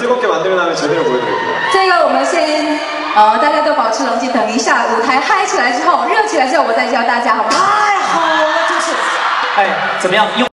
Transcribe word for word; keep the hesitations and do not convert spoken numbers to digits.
뜨겁게 만들고 나면 제대로 보여드릴게요. 这个我们先，呃，大家都保持冷静，等一下舞台嗨起来之后，热起来之后，我再教大家，好不好？太好了，就是。 哎，怎么样？用。